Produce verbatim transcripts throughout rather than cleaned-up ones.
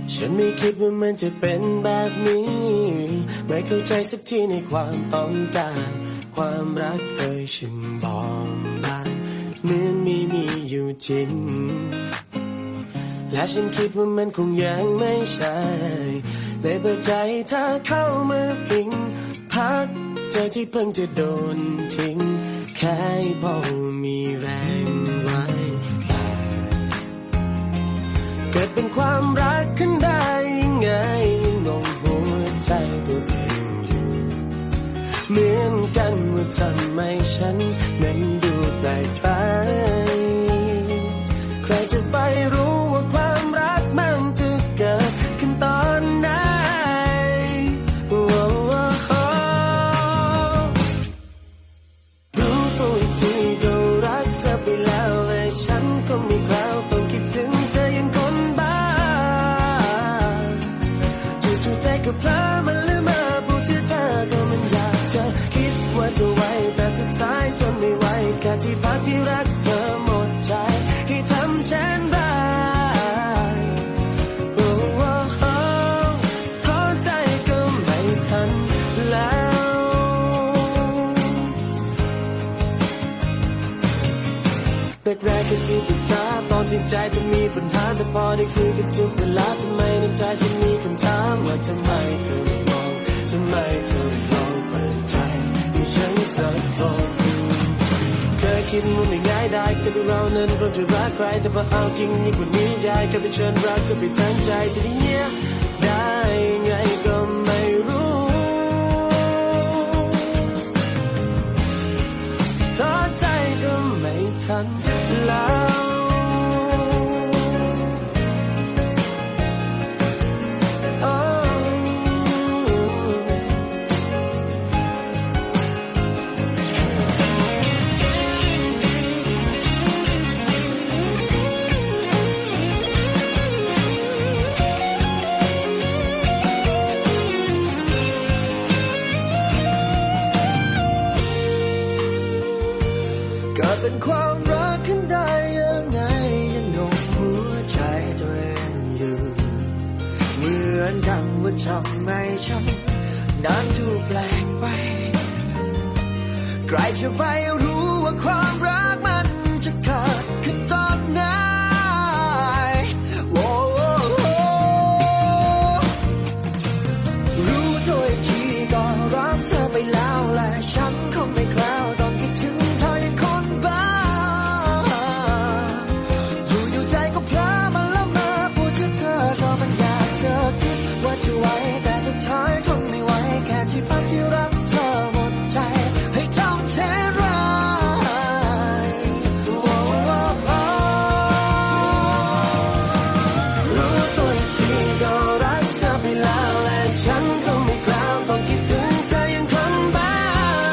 ฉันไม่คิดว่ามันจะเป็นแบบนี้ไม่เข้าใจสักทีในความต้องการความรักเอ่ยฉันบอกบ้างเหมือนไม่มีอยู่จริงและฉันคิดว่ามันคงยังไม่ใช่เลยเปิดใจเธอเข้ามาพิงพักใจที่เพิ่งจะโดนทิ้งแค่พอมีแรงไว้เกิดเป็นความรักขึ้นได้ยังไงงงหัวใจตัวเองอยู่เหมือนกันว่าทำไมฉันนั้นดูแปลกไปใครจะไปรู้ว่าความรักมันจะเกิดขึ้นตอนไหนรู้ตัวอีกทีก็รักเธอไปแล้วและฉันก็ไม่กล้าต้องคิดถึงเธอยังคนบ้าจู่ๆใจก็เพลอมันลืมมาพูดชื่อเธอก็มันอยากจะคิดว่าจะไว้แต่สุดท้ายทนไม่ไหวแค่ที่พักที่รักเธอหมดใจให้ทำเช่นไรโอ้โหขอใจก็ไม่ทันแล้วแรกๆก็ที่ปรึกษาตอนที่ใจจะมีปัญหาแต่พอได้คุยกันทุกเวลาทำไมในใจฉันมีคำถามว่าทำไมเธอไม่มองทำไมเธอไม่ลองเปิดใจให้ฉันสักคนเคยคิดว่าไม่ง่ายได้ก็ที่เรานั้นเราจะรักใครแต่พอเอาจริงยิ่งกว่านี้ใจก็ไปเชิญรักจะไปทั้งใจแต่ที่เนี้ยได้ไงก็ไม่รู้ท้อใจก็ไม่ทันแล้วเป็นความรักขึ้นได้ยังไงยังงงหัวใจตัวเองอยู่เหมือนกันว่าทำไมฉันนั้นดูแปลกไปใครจะไปรู้ว่าความรักมันจะเกิดขึ้นตอนไหนโอ้รู้ตัวอีกทีก็รักเธอไปแล้วและฉันคงไม่กล้าต้องคิดถึงเธอยังคนบ้าอยู่ๆใจก็เพลอมันละเมอพูดชื่อเธอก็มันอยากจะคิดว่าจะไว้แต่สุดท้ายทนไม่ไหวแค่ที่ฝันที่รักเธอหมดใจให้ทำเช่นไรรู้ตัวอีกทีก็รักเธอไปแล้วและฉันก็ไม่กล้าต้องคิดถึงเธอยังคนบ้า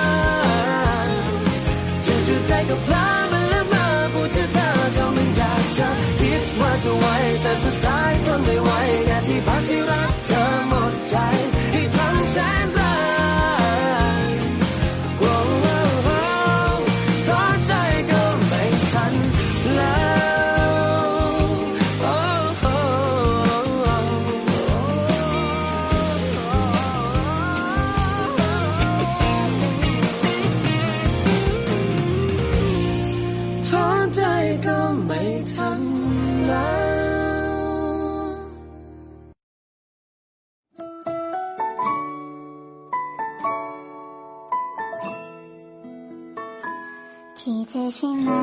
จู่ๆใจก็เพลอมันละเมอพูดชื่อเธอก็มันอยากจะคิดว่าจะไว้แต่สุดท้ายทนไม่ไหวแค่ที่พักที่รักเธอหมดใจให้ทำเช่นไรโอ้โหท้อใจก็ไม่ทันแล้วโอ้โหท้อใจก็ไม่ทันแล้วที่เธอใช่ไหม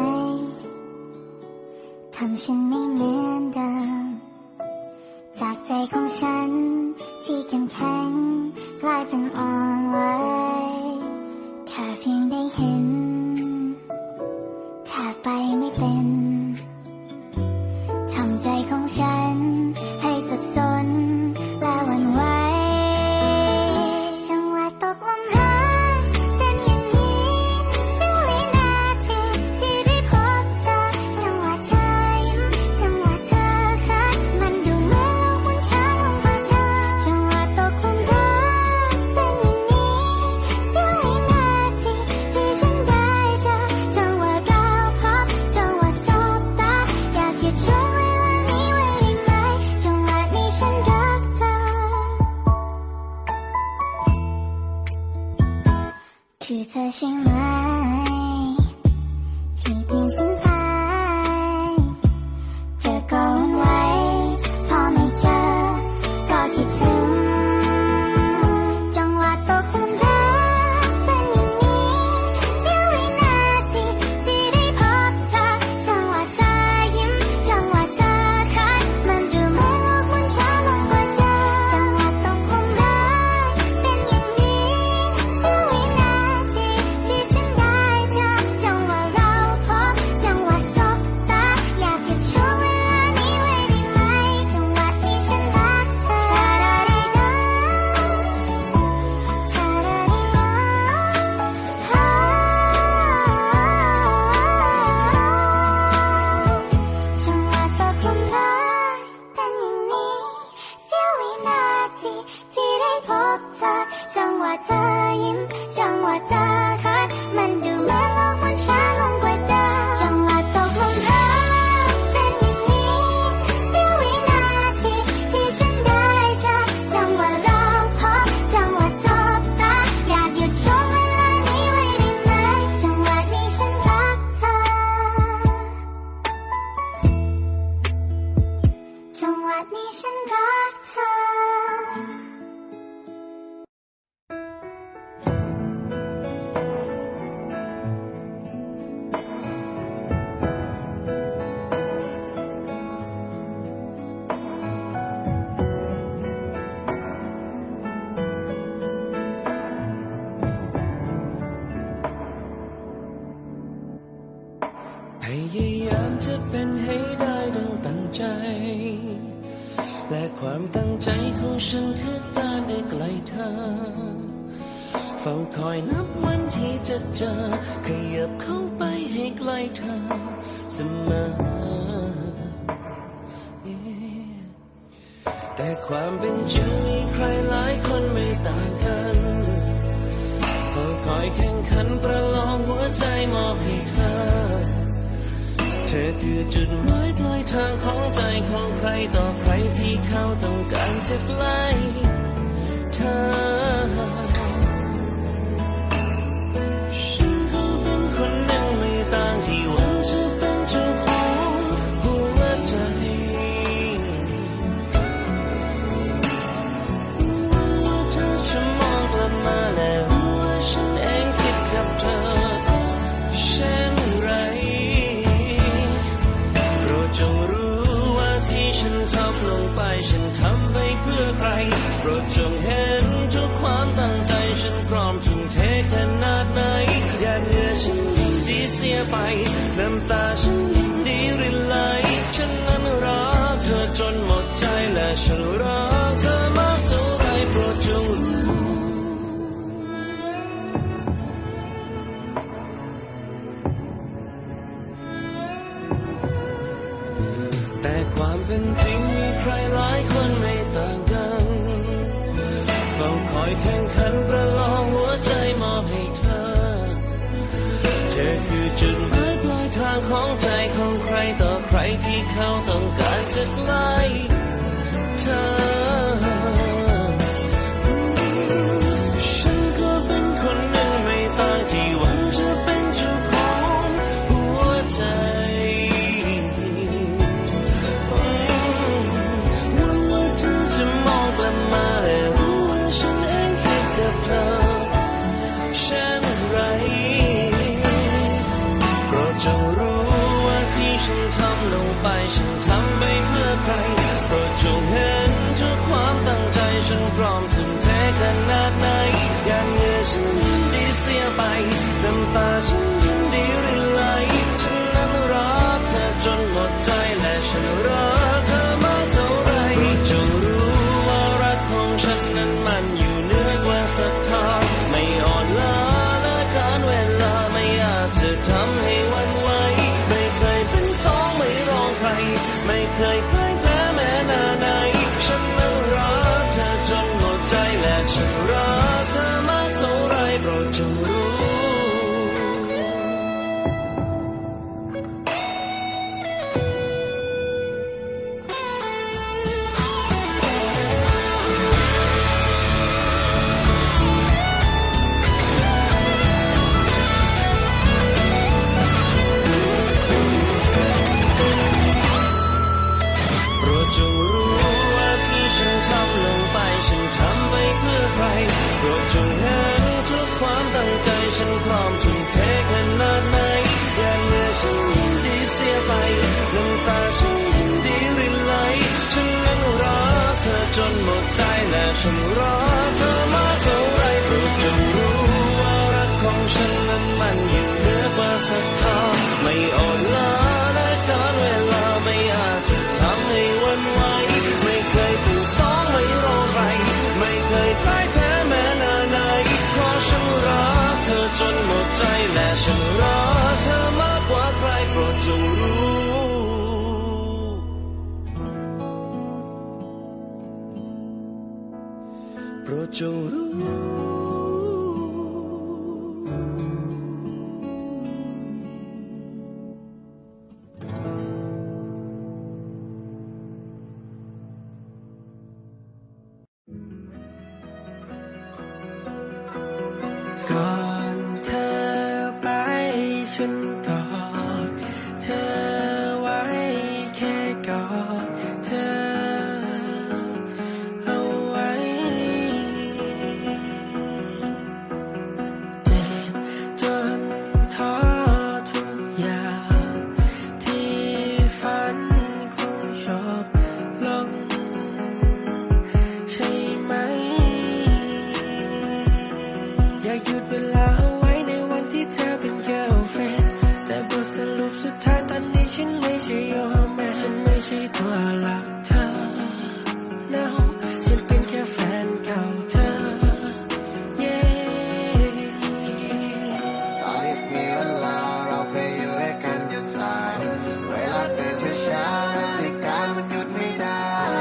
ทำฉันไม่เหมือนเดิมจากใจของฉันที่เข้มแข็งกลายเป็นอ่อนไหวแค่เพียงได้เห็นแทบไปไม่เป็นทำใจของฉันให้สับสนและหวั่นไหวจังหวะตกลมหายเป็นอย่างนี้เสี้ยววินาทีที่ได้พบเธอจังหวะเธอยิ้มจังหวะเธอคัดมันดูเหมือนโลกหมุนช้าลงผ่านเธอจังหวะตกหลุมรักเป็นอย่างนี้เสี้ยววินาทีที่ฉันได้เจอจังหวะเราพบจังหวะสบตาอยากหยุดช่วงเวลานี้ไว้ได้ไหมธอใช่ไหมที่เปลี่ยนฉันไปเธอก็วันไว้พอไม่เจอก็คิดถึงจังหวะตกหลุมรักเป็นอย่างนี้เสี้ยววินาทีที่ได้พบเธอจังหวะเธอยิ้มจังหวะเธอคัดมันดูเหมือนโลกมันช้าลงกว่าเดิมจังหวะตกหลุมรักเป็นอย่างนี้เสี้ยววินาทีที่ฉันได้เจอจังหวะเราพบจังหวะสบตาอยากหยุดช่วงเวลานี้ไว้ได้ไหมจังหวะที่ฉันรักเธอชาดาดีดาชาดาดีดาฮ่าจังหวะตกหลุมรักเป็นอย่างนี้เสี้ยววินาทีที่ได้พบเธอจังหวะเธอยิ้มจังหวะเธอคัดมันดูเหมือนโลกมันช้าลงกว่าเดิมจังหวะตกหลุมรักเป็นอย่างนี้เสี้ยววินาทีที่ฉันได้เจอจังหวะเราพบจังหวะสบตาอยากหยุดช่วงเวลานี้ไว้ได้ไหมจังหวะนี้ฉันรักเธอจังหวะนี้ฉันรักเธอพยายามจะเป็นให้ได้ดังตั้งใจและความตั้งใจของฉันคือการได้ใกล้เธอเฝ้าคอยนับวันที่จะเจอขยับเข้าไปให้ใกล้เธอเสมอแต่ความเป็นจริงมีใครหลายคนไม่ต่างกันเฝ้าคอยแข่งขันประลองหัวใจมอบให้เธอเธอคือจุดหมายปลายทางของใจของใครต่อใครที่เขาต้องการจะใกล้เธอฉันก็เป็นคนหนึ่งไม่ต่างที่หวังจะเป็นเจ้าของหัวใจว่าเธอจะมองกลับมาและรู้ว่าฉันเองคิดกับเธอเช่นไรจงรู้ว่าที่ฉันทำลงไปฉันทำไปเพื่อใครโปรดจงเห็นทุกความตั้งใจฉันพร้อมทุ่มเทขนาดไหนอย่าเหนื่อยฉันยินดีเสียไปน้ำตาฉันยินดีรินไหลฉันนั้นรักเธอจนหมดใจและฉันรักเธอมากเท่าไรโปรดจงรู้แต่ความเป็นจริงมีใครหลายคนไม่ต่างกันเฝ้าคอยแข่งขันประลองหัวใจมอบให้เธอเธอคือจุดหมายปลายทางของใจของใครต่อใครที่เขาต้องการจะใกล้เธอฉันก็เป็นคนหนึ่งไม่ต่างที่หวังจะเป็นเจ้าของหัวใจจะมองกลับมาและรู้ว่าฉันเองคิดกับเธอเช่นไรโปรดจงรู้ว่าที่ฉันทำลงไปฉันทำไปเพื่อใครโปรดจงเห็นทุกความตั้งใจฉันพร้อมทุ่มเทขนาดไหนอย่าเหนื่อยฉันยินดีเสียไปน้ำตาฉันยินดีรินไหลฉันนั้นรักเธอจนหมดใจและฉันรักเธอมากเท่าไรจงรู้ว่ารักของฉันนั้นมันอยู่เหนือกว่าศรัทธาไม่อ่อนล้าและการเวลาไม่อาจจะทำให้หวั่นไหวไม่เคยเป็นสองไม่รองใครไม่เคยพ่ายแพ้แม้นาไหนฉันนั้นรักเธอจนหมดใจและฉันรักรดจงเห็นทุกความตั้งใจฉันพร้อมทุ่มเทขนาดไหนแย่เมื่อฉันยินดีเสียไปน้ำตาฉันยินดีรินไหลฉันนั้นรอเธอจนหมดใจและฉันรอเธอมาเท่าไรโปรดจงรู้ว่ารักของฉันนั้นมันยิ่งเหนือกว่าสักเท่าไม่อ่อนล้าและการเวลาไม่อาจจะทำให้หวั่นไหวไม่เคยเป็นสองไม่รอใครไม่เคยพ่ายแพ้แม้นานไหนเพราะฉันรักเธอจนหมดใจและฉันรักเธอมากกว่าใครโปรดจงรู้โปรดจงรู้ก่อนเธอไปฉันกอดเธอไว้แค่กอดเธอเอาไว้เจ็บจนท้อทุกอย่างที่ฝันคงจบลงใช่ไหมอยากหยุดเวลาเอาไว้ในวันที่เธอเป็น girlfriend แต่บทสรุปสุดท้ายตอนนี้ฉันไม่ใช่ your man ฉันไม่ใช่ตัวหลักเธอ no ฉันเป็นแค่แฟนเก่าเธอ yeah ตอนนี้มีเวลาเราเคยอยู่ด้วยกันจนสายเวลาเดินช้าๆนาฬิกามันหยุดไม่ได้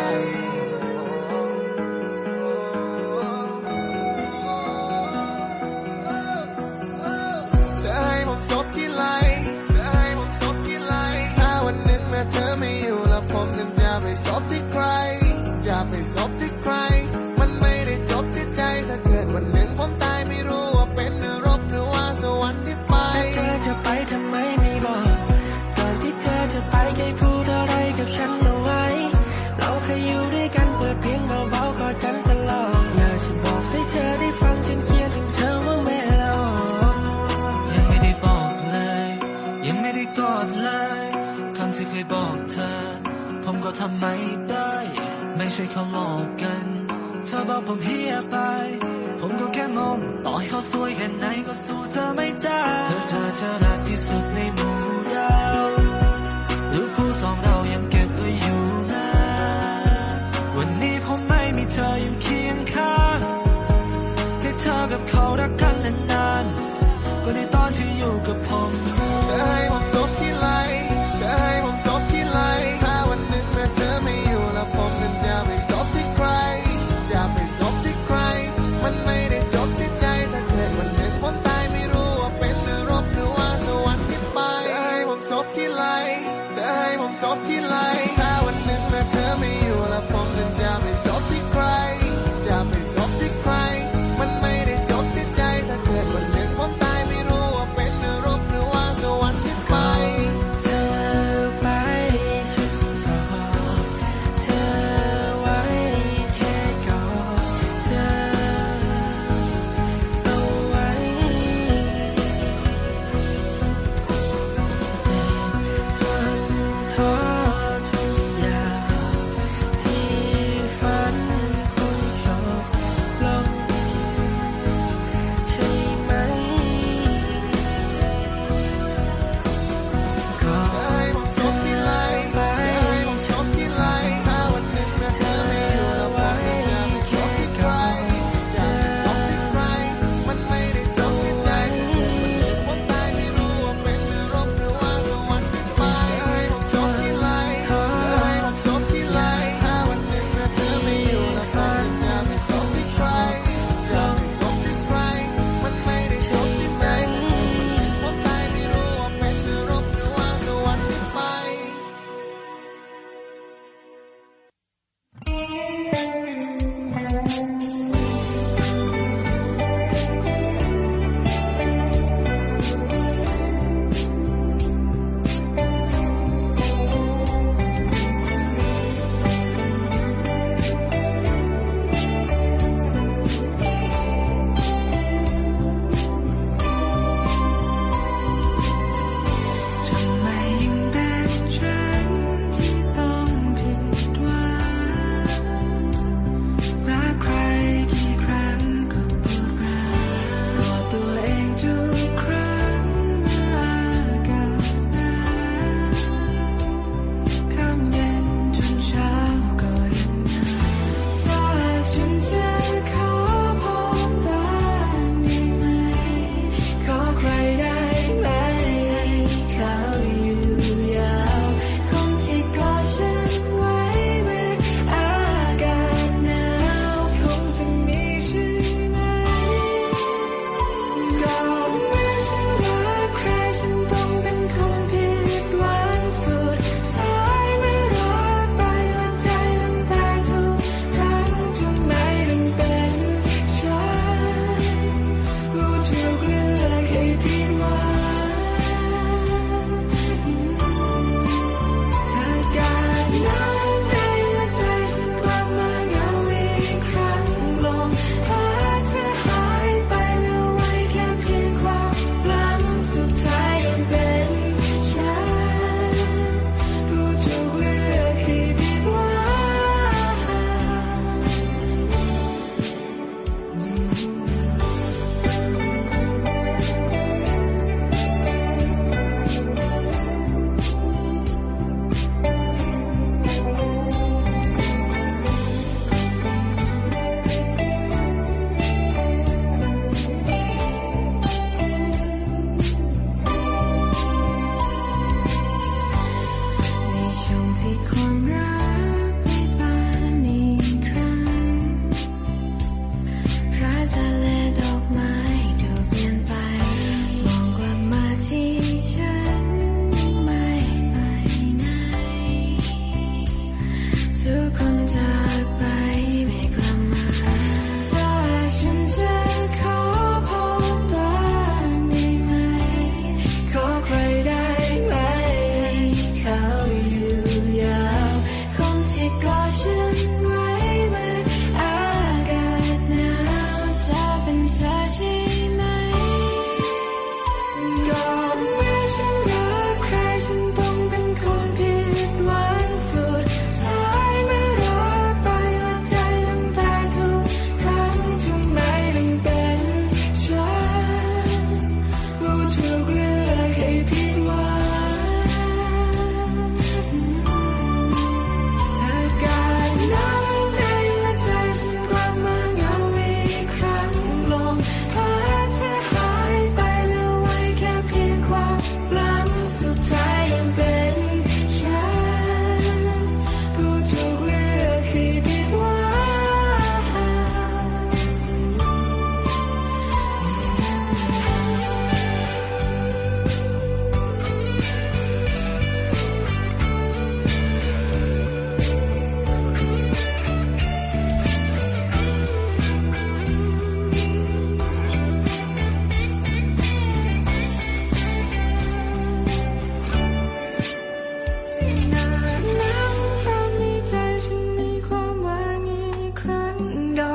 เธอไม่อยู่แล้วผมนั้นจะไปซบที่ใครจะไปซบที่ใครมันไม่ได้จบที่ใจถ้าเกิดวันหนึ่งผมตายไม่รู้ว่าเป็นนรกหรือว่าสวรรค์ที่ไปเธอจะไปทำไมไม่บอกก่อนที่เธอจะไปเคยพูดอะไรกับฉันเอาไว้เราเคยอยู่ด้วยกันเปิดเพลงเบาๆกอดกันตลอดอยากจะบอกให้เธอได้ฟังฉันเขียนถึงเธอว่าแม่เรายังไม่ได้บอกเลยยังไม่ได้กอดเลยคำที่เคยบอกเธอผมก็ทำไม่ได้ไม่ใช่เขาหลอกกันเธอบอกผมเฮียไปผมก็แค่งงต่อให้เขาสวยแค่ไหนก็สู้เธอไม่ได้เธอเธอเธอรักที่สุดในหมู่ดาวรูปคู่สองเรายังเก็บไว้อยู่นะวันนี้ผมไม่มีเธออยู่เคียงข้างให้เธอกับเขารักกันนานๆก็ในตอนที่อยู่กับผมเธอให้ผมซบที่ไหลเธอให้ผมซบที่ไหลถ้าวันหนึ่งแม้เธอไม่อยู่แล้วผมนั้นจะไปซบที่ใครจะไปซบที่ใครมันไม่ได้จบที่ใจถ้าเกิดวันหนึ่งผมตายไม่รู้ว่าเป็นนรกหรือว่าสวรรค์ที่ไปเธอให้ผมซบที่ไหลเธอให้ผมซบที่ไหลถ้าวันหนึ่งแม้เธอไม่อยู่แล้วผมนั้นจะไปซบที่ใครจะไปซบที่ใครมันไม่ได้จบที่ใจถ้าเกิดวันหนึ่งผมตายไม่รู้ว่าเป็นนรกหรือว่าส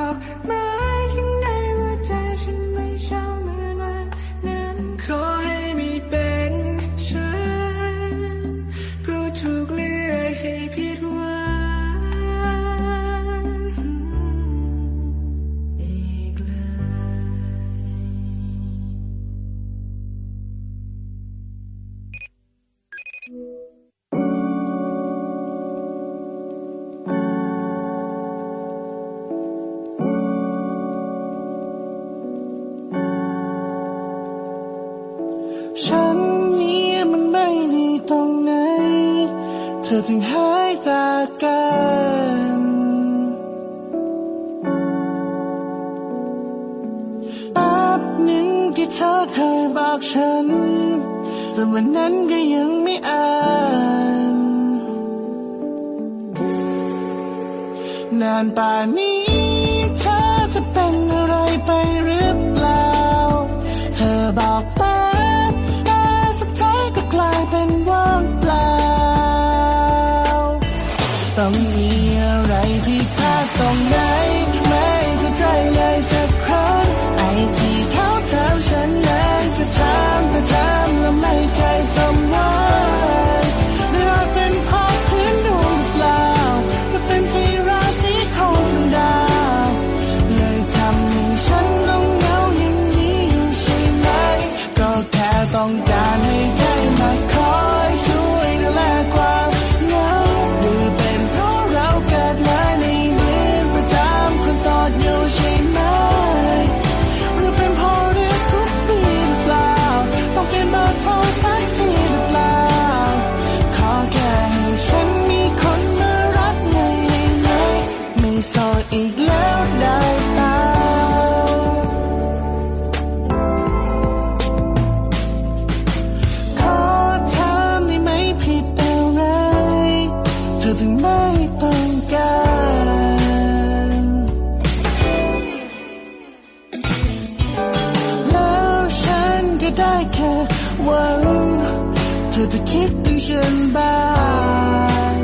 อกไม้ข้างในหัวใจฉันไม่ชอบเหมือนวันนั้นขอให้ไม่เป็นฉันผู้ถูกเลือกให้ผิดหวังอีกเลยฉันนี้มันไม่ดีตรงไหนเธอถึงหายจากกันแป๊บหนึ่งที่เธอเคยบอกฉันแต่วันนั้นก็ยังไม่อ่านนานป่านนี้เธอจะเป็นอะไรไปหรือเปล่าเธอบอกไปกลายเป็นว่างเปล่าต้องมีอะไรผิดพลาดตรงไหนไม่เข้าใจเลยสักครั้งไอ้ที่เขาถามฉันนั้นก็ถามแต่ถามแล้วไม่เคยสมหวังหรืออาจเป็นเพราะพื้นดวงเปล่าหรือเป็นที่ราศีของดาวเลยทำให้ฉันต้องเหงาอย่างนี้อยู่ใช่ไหมก็แค่ต้องการให้แค่มาคอยช่วยดูแลความเหงาหรือเป็นเพราะเราเกิดมาในเดือนประจำคนโสดอยู่ใช่ไหมหรือเป็นเพราะเรื่องทุกปีหรือเปล่าต้องเปลี่ยนเบอร์โทรสักทีหรือเปล่าขอแค่ให้ฉันมีคนมารักไงไงไม่โสดอีกแล้วได้เปล่าถึงไม่ต้องการแล้วฉันก็ได้แค่หวังเธอจะคิดถึงฉันบ้าง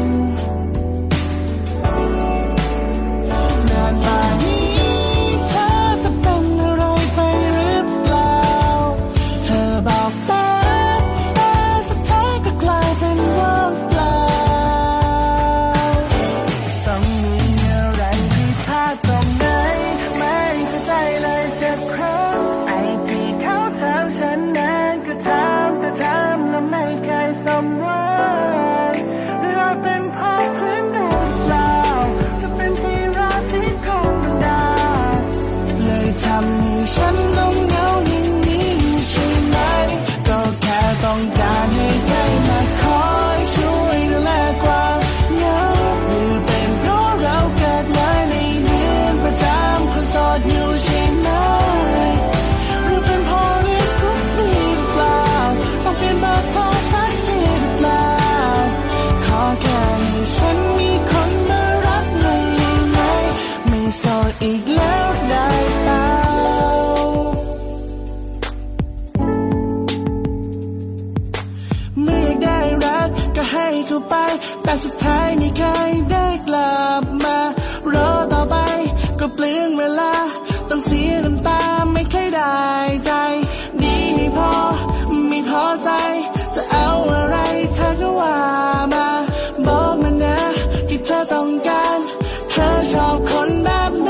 นานป่านนี้เธอจะเป็นอะไรไปหรือเปล่าเธอบอกแต่แต่สุดท้ายก็กลายเป็นว่างเปล่าตรงไหนไม่เข้าใจเลยสักครั้งไอ้ที่เขาถามฉันนั้นก็ถามแต่ถามแล้วไม่เคยสมหวังหรืออาจเป็นเพราะพื้นดวงเปล่าจะเป็นที่ราศีของดาวเลยทำให้ฉันต้องเหงาอย่างนี้อยู่ใช่ไหมก็แค่ต้องการให้ใครมาคอยช่วยดูแลความเหงาหรือเป็นเพราะเราเกิดมาในประจำคนโสดอยู่ใช่ไหมหรือเป็นเพราะเรื่องทุกปีหรือเปล่าต้องเปลี่ยนเบอร์โทรสักทีหรือเปล่าขอแค่ให้ฉันมีคนมารักไงไงไม่โสดอีกแล้วได้เปล่าเมื่อได้รักก็ให้เข้าไปแต่สุดท้ายไม่เคยได้กลับมารอต่อไปก็เปลืองเวลาต้องเสียน้ำตาไม่เคยได้ใจดีให้พอไม่พอใจจะเอาอะไรเธอก็ว่ามาบอกมานะที่เธอต้องการเธอชอบคนแบบไหน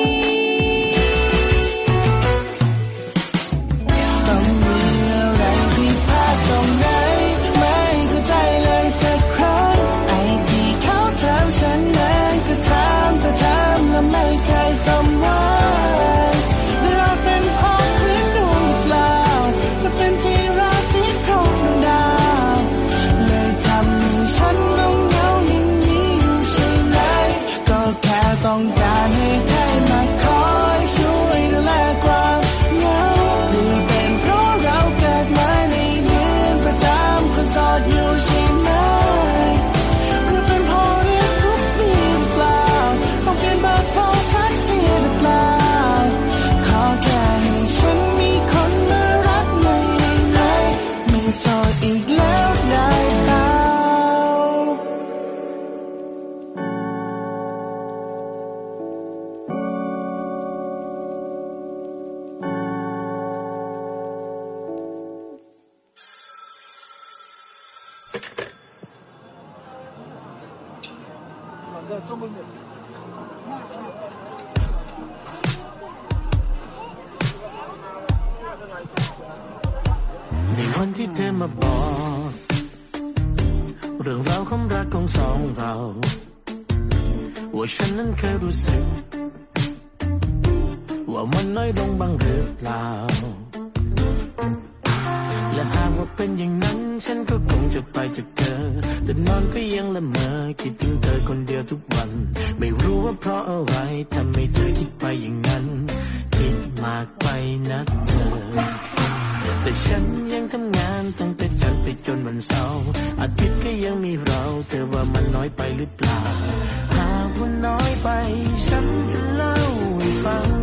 ต้องมีอะไรผิดพลาดตรงไหนไม่เข้าใจเลยสักครั้งไอ้ที่เขาถามฉันนั้นก็ถามแต่ถามแล้วไม่เคยสมหวังหรือในวันที่เธอมาบอกเรื่องราวความรักของสองเราว่าฉันนั้นเคยรู้สึกว่ามันน้อยลงบ้างหรือเปล่าและหากว่าเป็นอย่างนั้นฉันก็คงจะไปจากเธอแต่นอนก็ยังละเมอคิดถึงเธอคนเดียวทุกวันไม่รู้ว่าเพราะอะไรทำให้เธอคิดไปอย่างนั้นคิดมากไปนะเธอแต่ฉันยังทำงานตั้งแต่จันทร์ไปจนวันเสาร์อาทิตย์ก็ยังมีเราเธอว่ามันน้อยไปหรือเปล่าหากว่าน้อยไปฉันจะเล่าให้ฟัง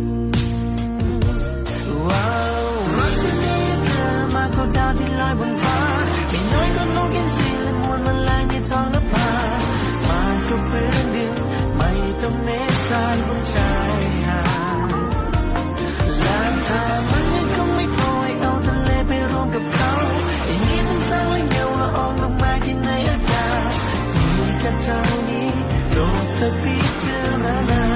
ว้าวรักที่มีเธอมากกว่าดาวที่ลอยบนฟ้าไม่น้อยก็นกอินทรีและมวลแมลงในท้องนภามากกว่าพื้นดินไม่ต้องเมฆทรายบนชายหาดและถ้ามันยังคงไม่พอให้เอาทะเลไปรวมกับเขาอย่างนี้มันสร้างและเงาละอองลงมาที่ในอากาศมีแค่เท่านี้โปรดเธอพิจารณา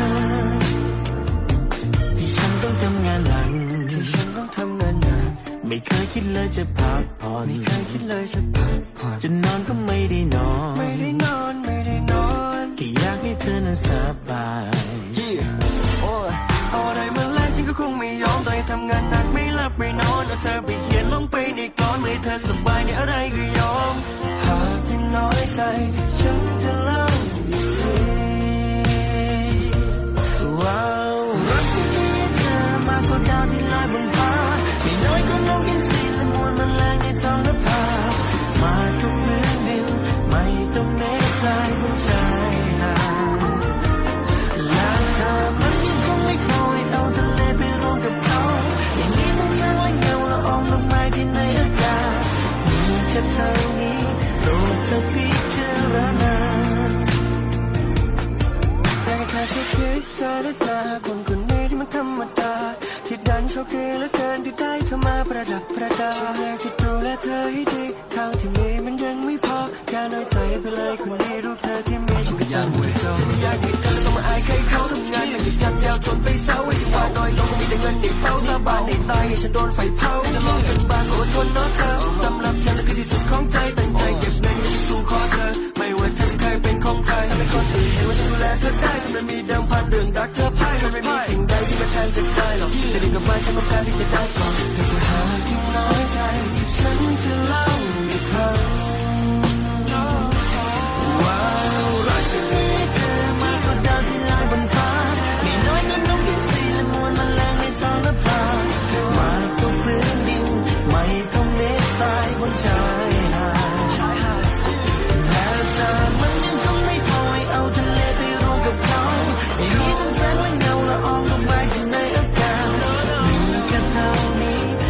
ที่ฉันต้องทำงานหนักที่ฉันต้องทำงานหนักไม่เคยคิดเลยจะพักผ่อนไม่เคยคิดเลยจะพักผ่อนจะนอนก็ไม่ได้นอนไม่ได้นอนไม่ได้นอนแค่อยากให้เธอนั้นสบายโอ้ยเอาอะไรมาแลกฉันก็คงไม่ยอมต้องทำงานหนักไม่หลับไม่นอนเอาเธอไปเขียนลงไปในกลอนให้เธอสบายในอะไรก็ยอมหากที่น้อยใจฉันจะเล่าอีกทีว้าวรักที่มีเธอมากกว่าดาวที่ลอยบนฟ้าไม่น้อยก็นกอินทรีและมวลแมลงในท้องนภามากกว่าพื้นดินไม่ต้องเมฆทรายบนชายหาดและถ้ามันยังคงไม่พอให้เอาทะเลไปรวมกับเขาอย่างนี้ต้องสร้างและเงาละอองลงมาที่ในอากาศมีแค่เท่านี้โปรดเธอพิจารณาแต่ถ้าเธอคิดใจและตาคนคนนี้ที่มันธรรมดาที่ดันโชคดีเหลือเกินที่ได้เธอมาประดับประดาฉันอยากจะดูแลเธอให้ดีทางที่มีมันยังไม่พออย่าน้อยใจไปเลยคนนี้รูปเธอที่มีฉันก็ยังไม่จบฉันอยากให้เธอต้องมาอายใครเขาทำงานอย่างจันยาวจนไปเศร้าไอ้ที่ว่าน้อยลงมีแต่เงินในเป้าสาบานในตายให้ฉันโดนไฟเผาจะลองจนบางอดทนเนาะเธอสำหรับฉันนั่นคือที่สุดของใจตั้งใจเก็บเงินยังสู้ขอเธอไม่ว่าเธอจะเคยเป็นของใครถ้าเป็นคนอื่นให้ว่าฉันดูแลเธอได้ถ้ามันมีเดิมพันเรื่องรักเธอพ่ายมันไม่มีสิ่งใดที่มาแทนจะได้หรอกแต่ดีกับมันฉันต้องการที่จะได้ก่อนเธอจะหาที่น้อยใจฉันจะเล่าอีกครั้งว้าวรักที่มีเธอมากกว่าดาวที่ลอยบนฟ้าไม่น้อยก็นกอินทรีและมวลแมลงในท้องนภามากกว่าพื้นดินไม่ต้องเมฆทรายบนชายหาดและถ้ามันยังคงไม่พอให้เอาทะเลไปรวมกับเขาอย่างนี้ต้องแสงและเงาละอองลงมาที่ในอากาศมีแค่เท่านี้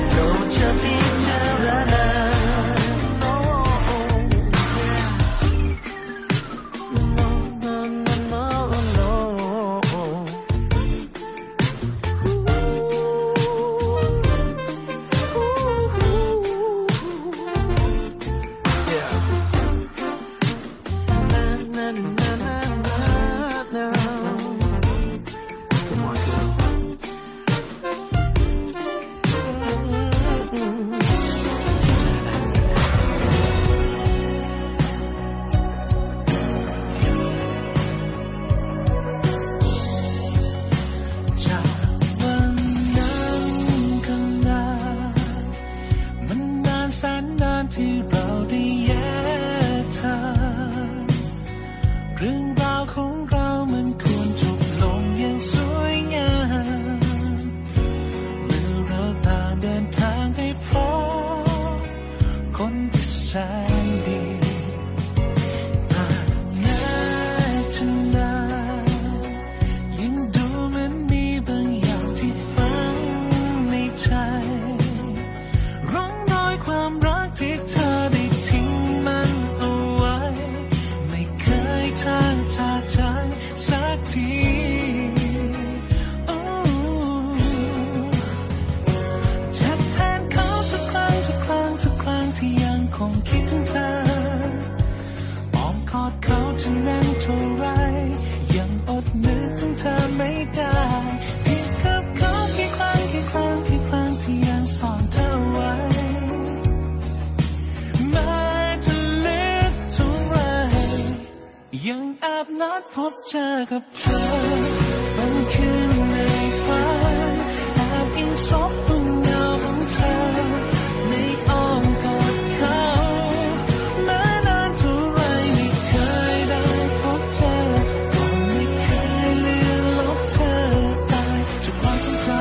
บนัดพบเจอกับเธอมันคืนในฝันแอบอิงซบบนเงาของเธอในอ้อมกอดเขาแม้นานเท่าไรไม่เคยได้พบเธอก็ไม่เคยเลือนลบเธอไปจากความทรงจำ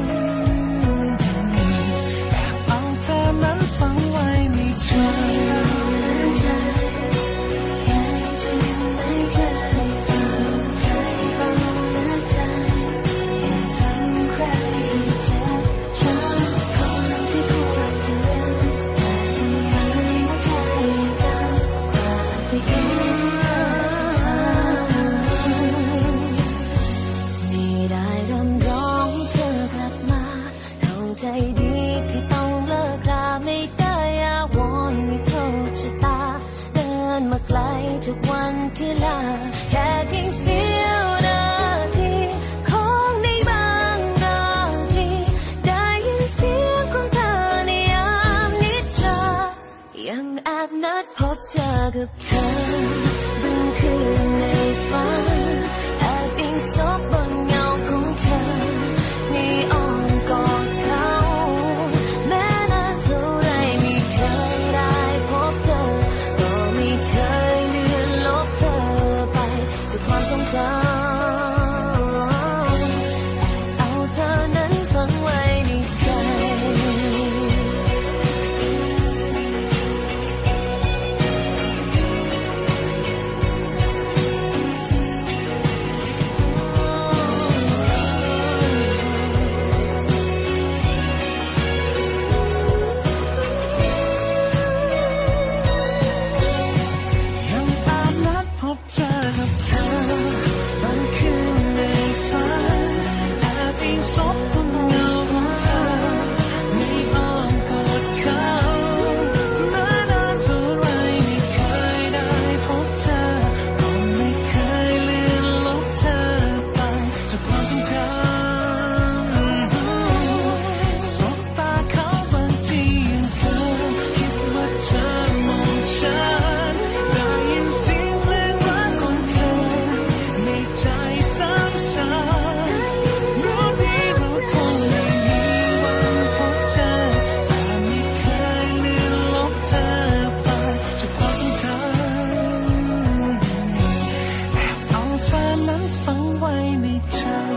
แอบเอาเธอนั้นฝังไว้ในใจทุกวันที่ลาแค่เพียงเสี้ยวนาทีของในบางนาทีได้ยินเสียงของเธอในยามนิทรายังแอบนัดพบเจอกับเธอบนคืนในฝันแอบอิงซบบนเงาของเธอในอ้อมกอดเขาแม้นานเท่าไรไม่เคยได้พบเธอก็ไม่เคยความทรงจำเอาเธอนั้นฝังไว้ในใจยังตามนัดพบเจอกับเธอมันคืนในฝันแอบอิงซบบนเงาของเธอในอ้อมกอดเขาแม้นานเท่าไรไม่เคยได้พบเธอก็ไม่เคยเลือนลบเธอไปจากความทรงจำสบตาเขาบางทียังเคยคิดว่าเธอมองฉันได้ยินเสียงเพลงรักของเธอในใจซ้ำซ้ำรู้ดีเราคงไม่มีวันพบเธอแต่ไม่เคยเลือนลบเธอไปจากความทรงจำแอบเอาเธอนั้นฝังไว้ในใจ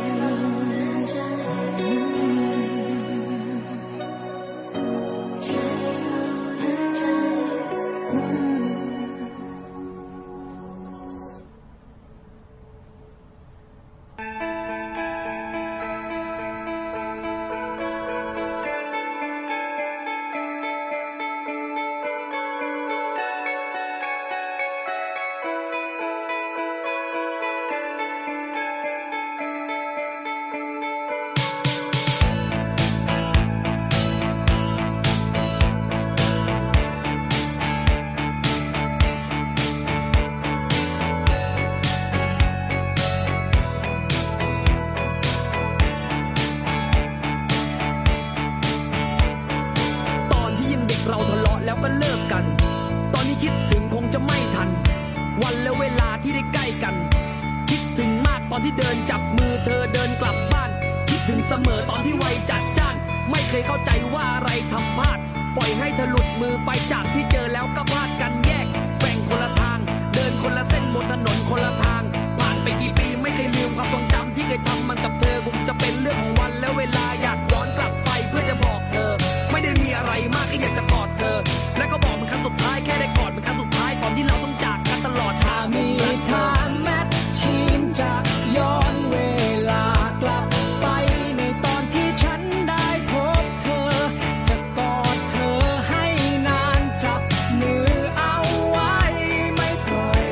เราทะเลาะแล้วก็เลิกกันตอนนี้คิดถึงคงจะไม่ทันวันและเวลาที่ได้ใกล้กันคิดถึงมากตอนที่เดินจับมือเธอเดินกลับบ้านคิดถึงเสมอตอนที่วัยจัดจ้านไม่เคยเข้าใจว่าอะไรทำพลาดปล่อยให้เธอหลุดมือไปจากที่เจอแล้วก็พลาดกันแยกแบ่งคนละทางเดินคนละเส้นบนถนนคนละทางผ่านไปกี่ปีไม่เคยลืมความทรงจำที่เคยทำมันกับเธอคงจะเป็นเรื่องของวันและเวลาอยากย้อนกลับไปเพื่อจะบอกเธอไม่ได้มีอะไรมากแค่อยากจะกอดเธอและก็บอกมันครั้งสุดท้ายแค่ได้กอดมันครั้งสุดท้ายก่อนที่เราต้องจากกันตลอดชามีทางแมทชิมจะย้อนเวลากลับไปในตอนที่ฉันได้พบเธอจะกอดเธอให้นานจับมือเอาไว้ไม่ปล่อย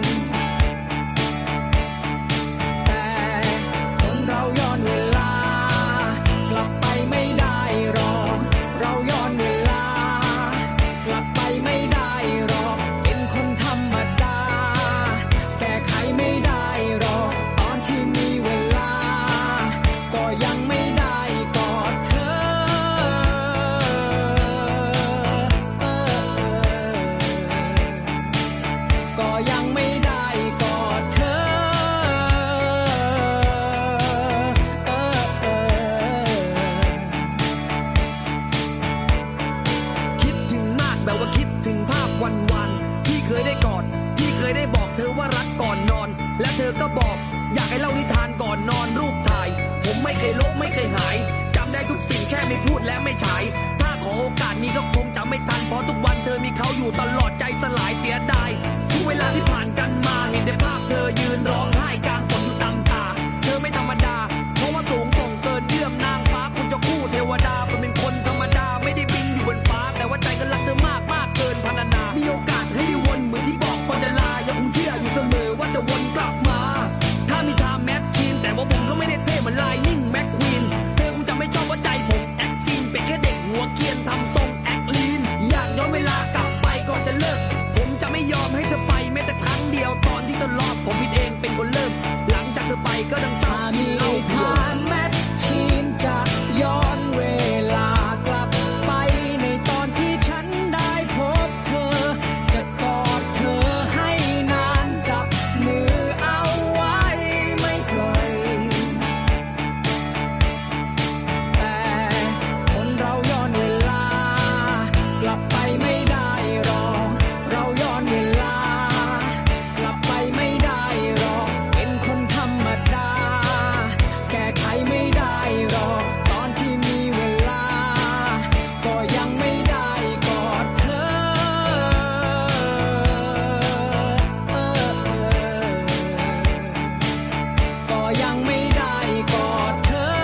แต่คนเราย้อนเวลากลับไปไม่ได้หรอกเราย้อนเวลากลับไปไม่ได้หรอกเป็นคนธรรมดาแก้ไขไม่ได้หรอกตอนที่มีเวลาก็ยังไม่ได้กอดเธอก็ยังไม่ได้กอดเธอนี้ก็คงจะไม่ทันเพราะทุกวันเธอมีเขาอยู่ตลอดใจสลายเสียดายทุกเวลาที่ผ่านกันมาเห็นได้ภาพเธอยืนร้องไห้กลางฝนตำตาเธอไม่ธรรมดาเพราะว่าสูงส่งเกินเยื่อมนางฟ้าคนจะคู่เทวดาเป็นคนธรรมดาไม่ได้บินอยู่บนฟ้าแต่ว่าใจก็รักเธอมากมากเกินพรรณนามีโอกาสให้ได้วนเหมือนที่บอกคนจะลายังคงเชื่ออยู่เสมอว่าจะวนกลับมาถ้ามีทางแมทชีนแต่ว่าผมก็ไม่ได้เท่เหมือนไลนิ่งแม็กควีนเธอคงจะไม่ชอบว่าใจผมแอคซีนเป็นแค่เด็กหัวเกรียนทำทรงแอคลีนอยากย้อนเวลากลับไปก่อนจะเลิกผมจะไม่ยอมให้เธอไปแม้แต่ครั้งเดียวตอนที่เธอรอดผมผิดเองเป็นคนเริ่มหลังจากเธอไปก็ดังเศร้ากินเหล้าเพียวแมทชีนจะย้อนเวลากลับไปในตอนที่ฉันได้พบเธอจะกอดเธอให้นานจับมือเอาไว้ไม่ปล่อยแต่คนเราย้อนเวลากลับไปไม่ได้หรอกเราย้อนเวลากลับไปไม่ได้หรอกเป็นคนธรรมดาแก้ไขไม่ได้หรอกตอนที่มีเวลาก็ยังไม่ได้กอดเธอก็ยังไม่ได้กอดเธอ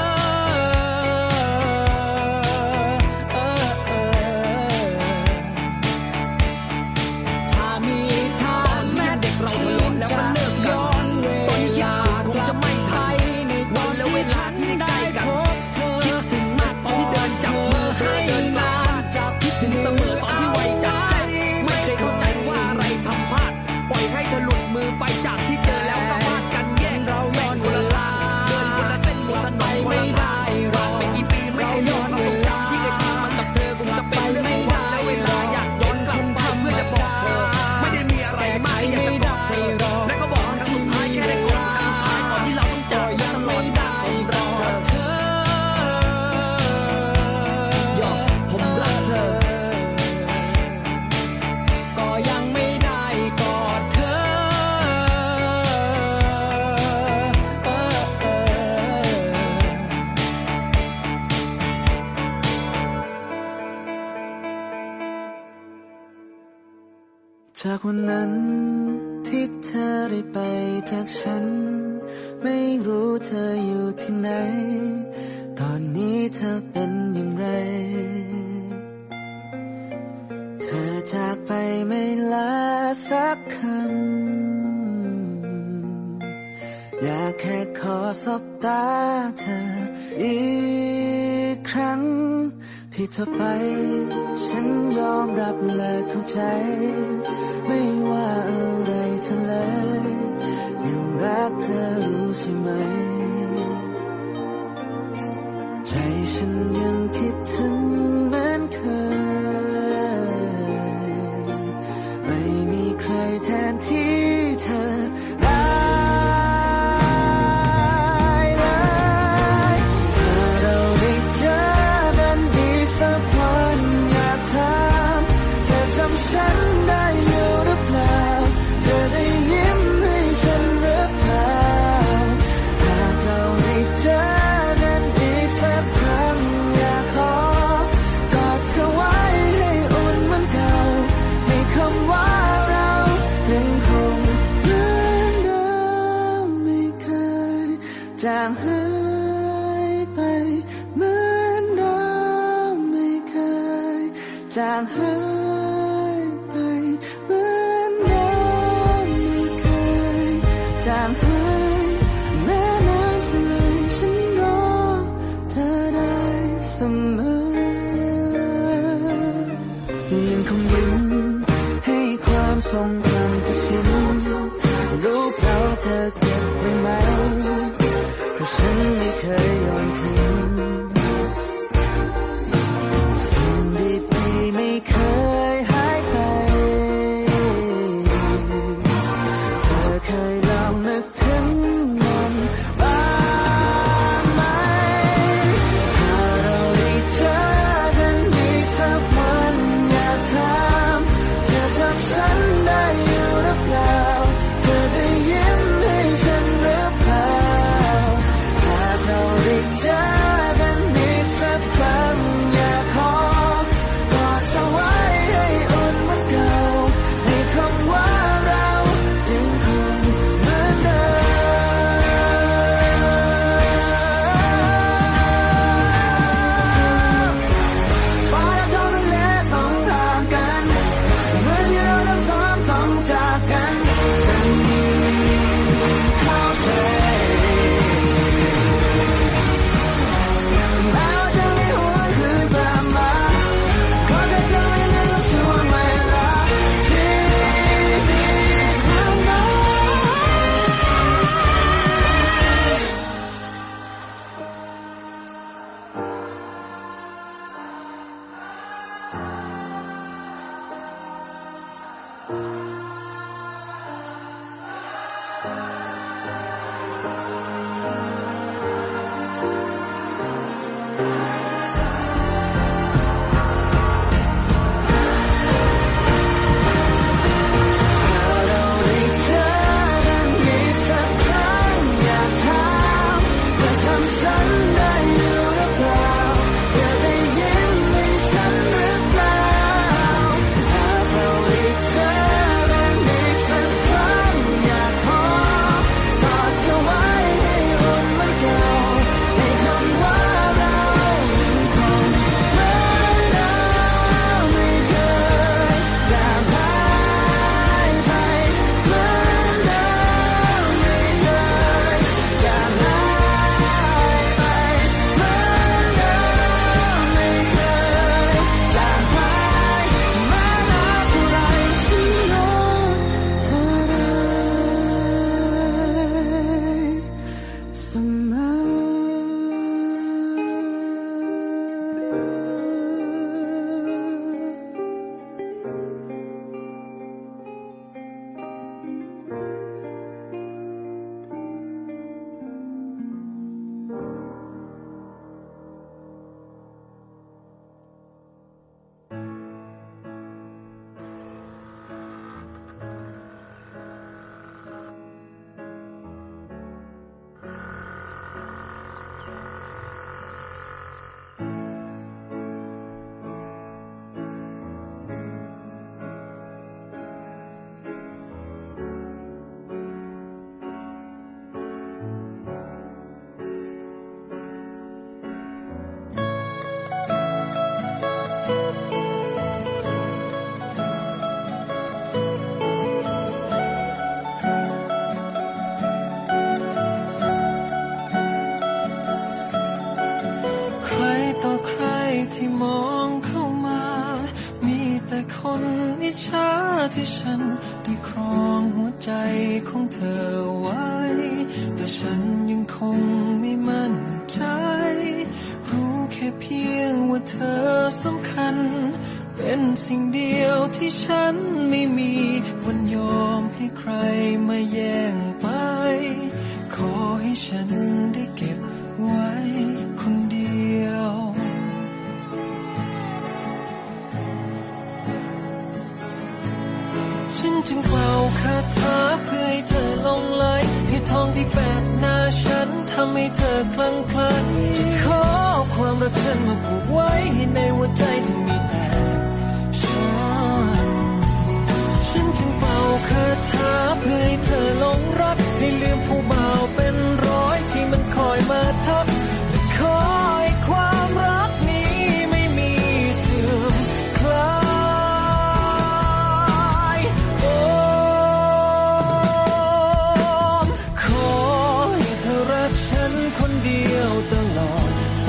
ถ้ามีทางแม้เด็กเราแล้วมันเลิกกันตอนนี้คงจะไม่ทันในตอนและเวลาที่ได้ใกล้กันคิดถึงมากตอนที่เดินจับมือเธอเดินมาจับคิดถึงเสมอตอนที่ไว้จับใจไม่เคยเข้าใจว่าอะไรทำพลาดปล่อยให้เธอหลุดมือไปจากที่เจอแล้วก็พลาดกันแยกเราย้อนเวลาเดินคนละเส้นบนถนนคนละทางผ่านไปกี่ปีไม่เคยย้อนเวลาที่เคยทำมันกับเธอคงจะเป็นเรื่องวันและเวลาอยากย้อนกลับไปเพื่อจะบอกเธอไม่ได้มีอะไรมากที่อยากจะบอกเธอและก็บอกครั้งสุดท้ายแค่ได้กอดครั้งสุดท้ายก่อนที่เราต้องจากกันตลอดได้รอเธอยอมผมรักเธอก็ยังไม่ได้กอดเธอเออเออจากวันนั้นที่เธอได้ไปจากฉันไม่รู้เธออยู่ที่ไหนตอนนี้เธอเป็นอย่างไรเธอจากไปไม่ลาสักคำอยากแค่ขอสบตาเธออีกครั้งที่เธอไปฉันยอมรับและเข้าใจไม่ว่าอะไรเธอเลยยังรักเธอรู้ใช่ไหมใจฉันยังคิดถึงเหมือนเคยไม่มีใครแทนที่เธอได้เลยถ้าเราได้เจอกันอีกสักวันอยากถามเธอจำฉันได้อยู่หรือเปล่าเธอได้ยิ้มให้ฉันหรือเปล่าหากเราได้เจอกันอีกสักครั้งอยากขอกอดเธอไว้ให้อุ่นเหมือนเก่าให้คำว่าเรายังคงเหมือนเดิมไม่เคยจางหายไปเหมือนเดิมไม่เคยจางหายไปเหมือนเดิมไม่เคยจางหายแม้นานเท่าไรฉันรอเธอได้เสมอยังคงยิ้มให้ความทรงจำทุกชิ้นรู้เปล่าเธอเก็บไว้ไหมเพราะฉันไม่เคยโยนทิ้งสิ่งดีๆไม่เคยหายไปเธอเคยลองนึกถึงมันบ้างไหมถ้าเราได้เจอกันอีกสักวันอยากถามเธอจำฉันได้อยู่หรือเปล่าเธอจะยิ้มให้ฉันหรือเปล่าหากเราได้เจอคนอิจฉาที่ฉันได้ครองหัวใจของเธอไว้แต่ฉันยังคงไม่มั่นใจรู้แค่เพียงว่าเธอสำคัญเป็นสิ่งเดียวที่ฉันไม่มีวันยอมให้ใครมาแย่งไปขอให้ฉันได้เก็บไว้คนเดียวฉันจึงเป่าคาถาเพื่อให้เธอหลงไหลให้ทองที่แปะหน้าฉันทำให้เธอคลั่งไคล้จะขอความรักฉันมาผูกไว้ให้ในหัวใจที่มีแต่ฉันฉันจึงเป่าคาถาเพื่อให้เธอหลงรักให้ลืมผู้บ่าวเป็นร้อยที่มันคอยมาทักและขอให้ความรักนี้ไม่มีเสื่อมคลายโอ้ขอให้เธอรักฉันคนเดียวตลอดไป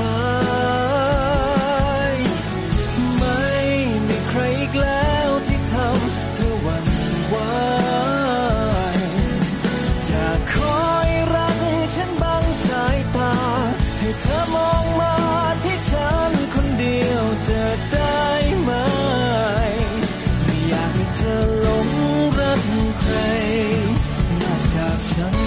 ไม่มีใครอีกแล้วที่ทำเธอหวั่นไหวอยากขอให้รักฉันบังสายตาให้เธอมองมาที่ฉันคนเดียวจะได้ไหมไม่อยากให้เธอหลงรักใครนอกจากฉัน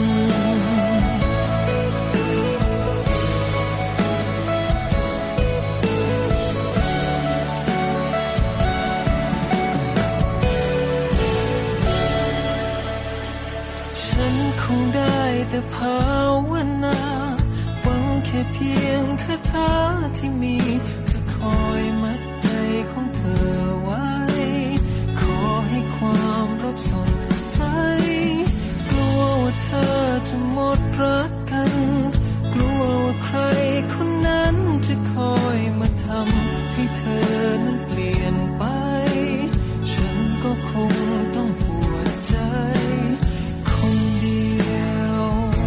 ฉันคงได้แต่ภาวนาหวังแค่เพียงคาถาที่มีจะคอยมัดใจของเธอไว้ขอให้ความรักสดใสกลัวว่าเธอจะหมดรักกันกลัวว่าใครคนนั้นจะคอยมาทำให้เธอนั้นเปลี่ยนไปฉันก็คงต้องปวดใจคนเดียว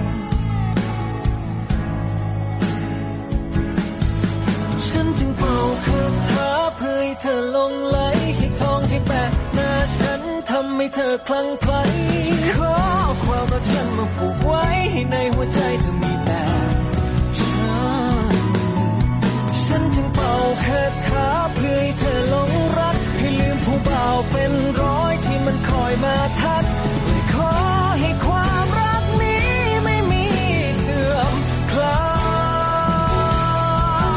ฉันจึงเป่าคาถาเพื่อให้เธอหลงไหลให้ทองที่แปะหน้าฉันทำให้เธอคลั่งไคล้ขอความรักฉันมาผูกไว้ให้ในหัวใจเธอมีแต่ฉันฉันจึงเป่าคาถาเพื่อให้เธอหลงรักให้ลืมผู้บ่าวเป็นร้อยที่มันคอยมาทักเลยขอให้ความรักนี้ไม่มีเสื่อมคลา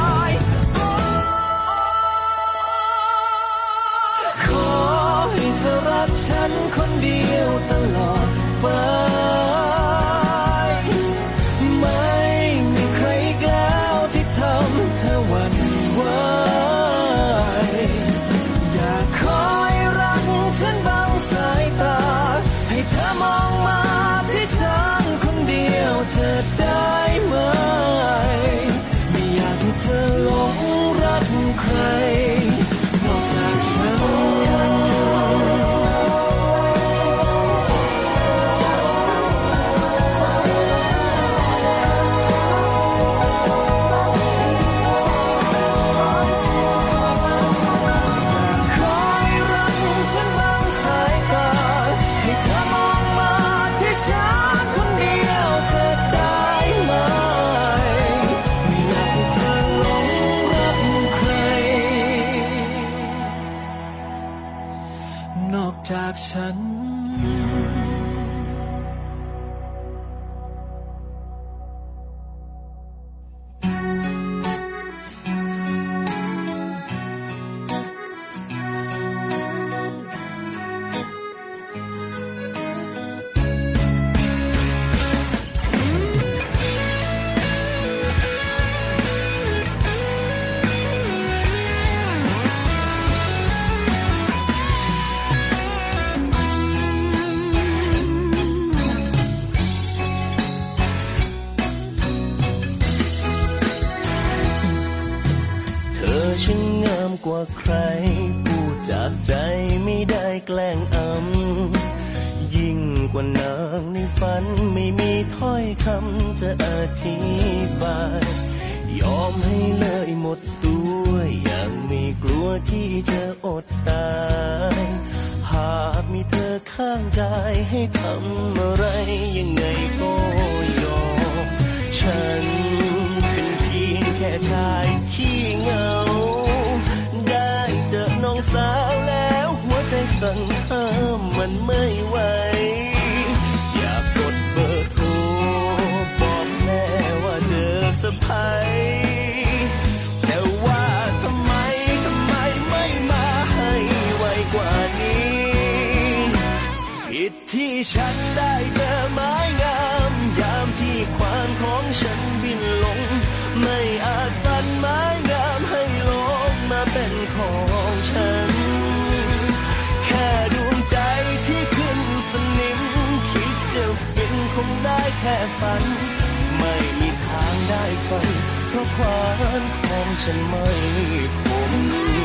ฉันงามกว่าใครพูดจากใจไม่ได้แกล้งอำยิ่งกว่านางในฝันไม่มีถ้อยคำจะอธิบายยอมให้เลยหมดตัวอย่างไม่กลัวที่จะอดตายหากมีเธอข้างกายให้ทำอะไรยังไงก็ยอมฉันเป็นเพียงแค่ชายขี้เหงาได้เจอน้องสาวแล้วหัวใจสั่นห้ามมันไม่ไหวอยากกดเบอร์โทรบอกแม่ว่าเจอสะพายแต่ว่าทำไมทำไมไม่มาให้ไวกว่านี้ผิดที่ฉันได้เจอไม้งามยามที่ควานของฉันบินลงไม่อาจฝันไม้งามให้ลงมาเป็นของฉันแค่ดวงใจที่ขึ้นสนิมคิดจะฟินคงได้แค่ฝันไม่มีทางได้ฝันเพราะความของฉันไม่คม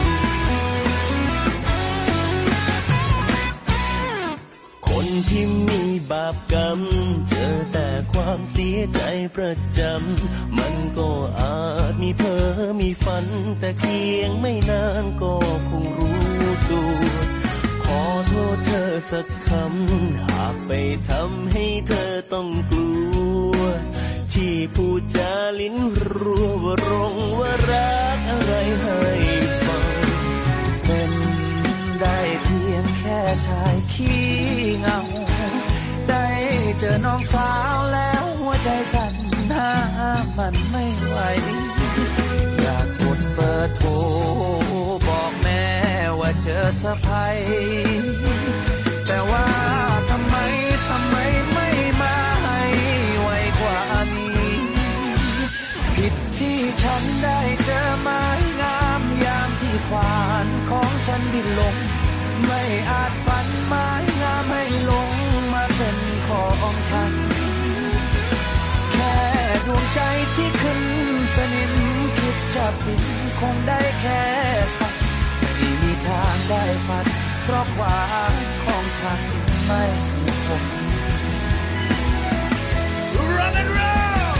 คนที่มีบาปกรรมเจอแต่ความเสียใจประจำมันก็อาจมีเพ้อมีฝันแต่เพียงไม่นานก็คงรู้ตัวขอโทษเธอสักคำหากไปทำให้เธอต้องกลัวที่พูดจาลิ้นรัวว่ารงว่ารักอะไรให้ฟังเป็นได้เพียงแค่ชายขี้เหงาได้เจอน้องสาวแล้วหัวใจสั่นห้ามมันไม่ไหวอยากกดเบอร์โทรบอกแม่ว่าเจอสะพายแต่ว่าทำไมทำไมไม่มาให้ไวกว่านี้ผิดที่ฉันได้เจอไม้งามยามที่ควานของฉันบินลงไม่อาจฝันไม้งามให้ลงมาเป็นของฉันแค่ดวงใจที่ขึ้นสนิมคิดจะปิดคงได้แค่ฝันไม่มีทางได้ฝันเพราะความของฉันไม่คงRock and roll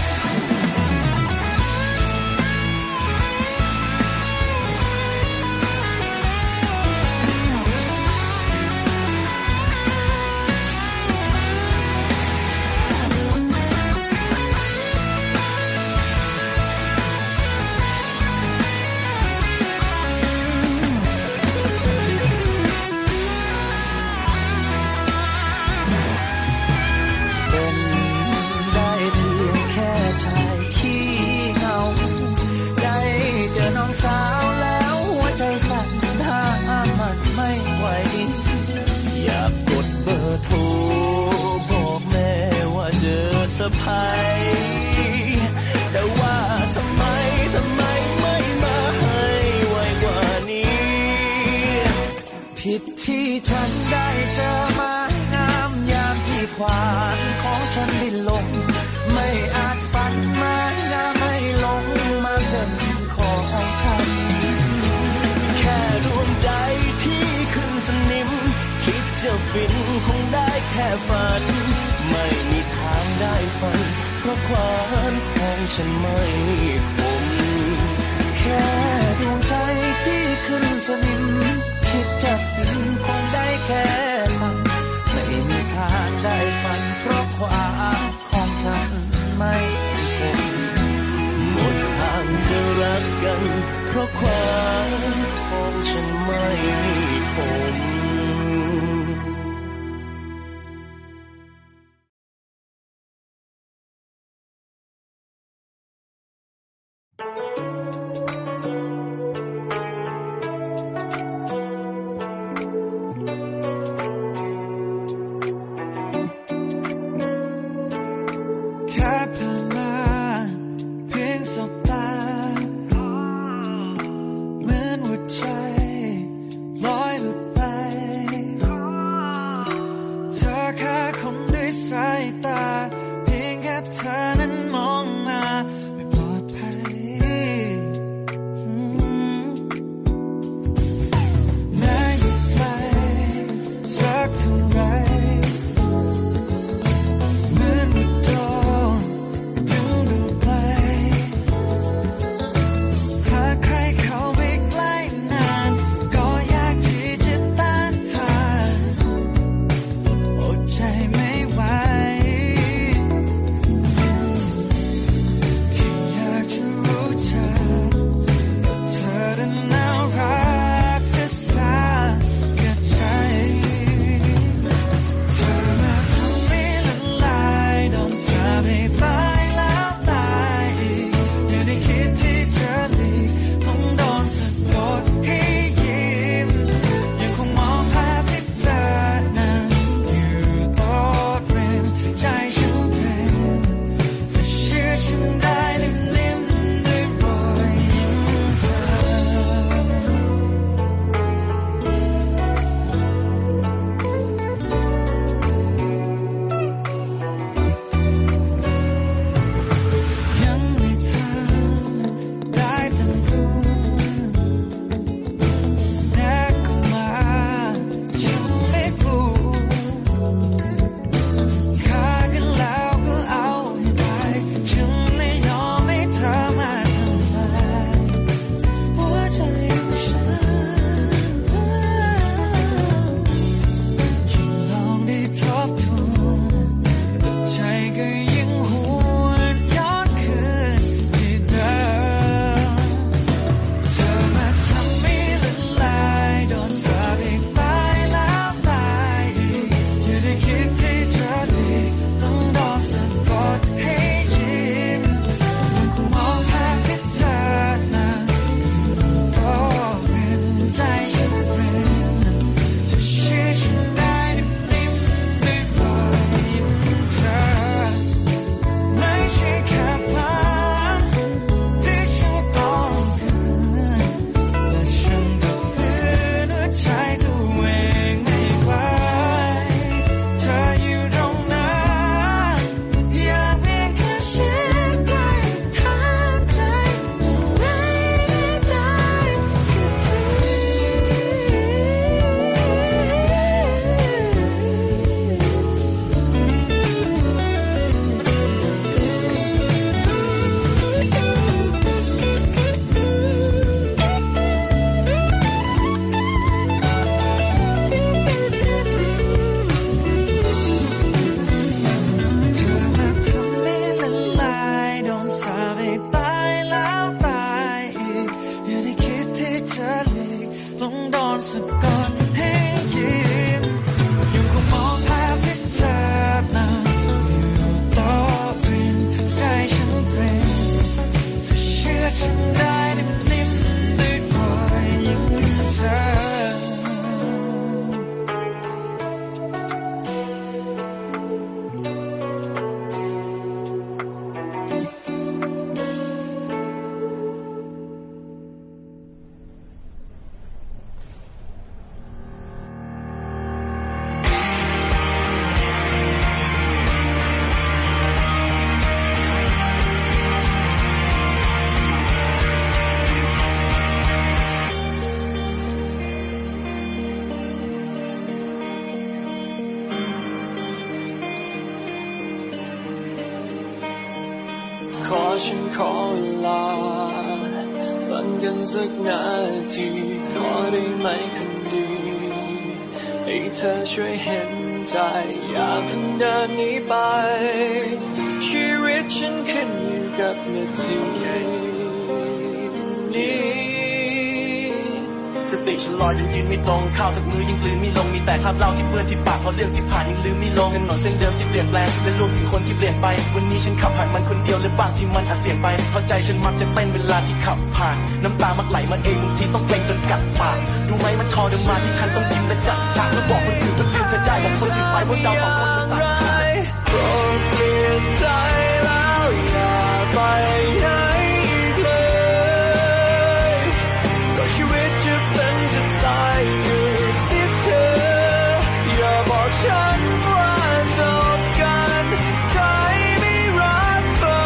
สาวแล้วหัวใจสั่นห้ามมันไม่ไหวอยากกดเบอร์โทรบอกแม่ว่าเจอสะพายแต่ว่าทำไมทำไมไม่มาให้ไวกว่านี้ผิดที่ฉันได้เจอไม้งามยามที่ควานของฉันบินลงไม่อาจฝันไม้งามให้ลงมาเป็นของฉันแค่ดวงใจที่ขึ้นสนิมคิดจะฟินคงได้แค่ฝันไม่มีทางได้ฝันเพราะความของฉันไม่คมแค่ดวงใจที่ขึ้นสนิมคิดจะฟินคงได้แค่ฝันไม่มีทางได้ฝันเพราะความของฉันไม่คมหมดทางจะรักกันเพราะความของฉันไม่คมแค่ผ่านมาเพียงสบตาเหมือนหัวใจลอยหลุดไปขอลาฟังกันสักนาทีก็ได้ไหมคนดีให้เธอช่วยเห็นใจอย่าเพิ่งเดินหนีไปชีวิตฉันขึ้นอยู่กับนาทีนี้สติฉันลอยยังยืนไม่ตรงข้าวสักมือยังกลืนไม่ลงมีแต่คำเล่าที่เปื้อนที่ปากเพราะเรื่องที่ผ่านยังลืมไม่ลงถนนเส้นเดิมที่เปลี่ยนแปลงและรวมถึงคนที่เปลี่ยนไปวันนี้ฉันขับผ่านมันคนเดียวและบางที่มันอาจเสี่ยงไปเพราะใจฉันมักจะเป็นเวลาที่ขับผ่านน้ำตามักไหลมาเองบางทีต้องเกรงจนกัดปากดูไหมมันทรมานที่ฉันต้องยิ้มและจัดฉากแล้วบอกคนอื่นว่าลืมเธอได้บอกคนอื่นไปว่าเราสองคนมันต่างกันโปรดเปลี่ยนใจแล้วอย่าไปไหนชีวิตจะเป็นจะตายอยู่ที่เธออย่าบอกฉันว่าจบกันใจไม่รักเธอ